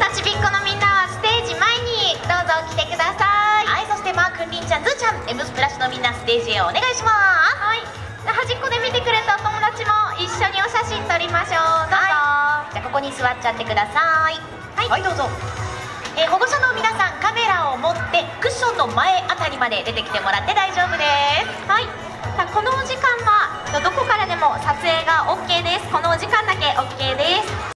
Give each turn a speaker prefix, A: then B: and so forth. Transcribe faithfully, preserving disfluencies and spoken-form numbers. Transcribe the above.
A: さあちびっこのみんなはステージ前にどうぞ来てください。
B: はい、そしてマー君、りんちゃん、ずーちゃん、エムスプラッシュのみんなステージへお願いします。
A: はい、端っこで見てくれたお友達も一緒にお写真撮りましょう。どうぞ、
B: はい、じゃあここに座っちゃってください。
A: はい、
B: はい、どうぞ。えー、保護者の皆さん、カメラを持ってクッションの前あたりまで出てきてもらって大丈夫です。
A: はい、さあこのお時間はどこからでも撮影が オーケー です。このお時間だけ オーケー です。